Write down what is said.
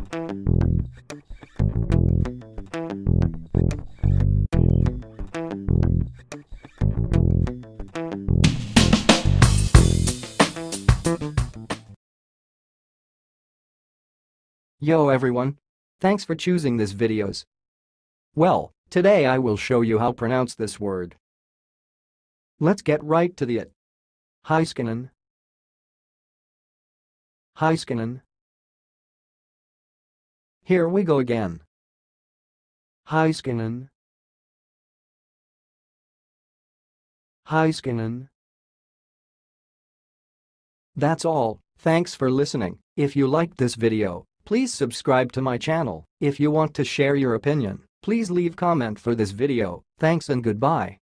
Yo everyone! Thanks for choosing this videos. Well, today I will show you how to pronounce this word. Let's get right to it. Heiskanen. Heiskanen. Here we go again. Heiskanen. Heiskanen. That's all, thanks for listening. If you liked this video, please subscribe to my channel. If you want to share your opinion, please leave comment for this video. Thanks and goodbye.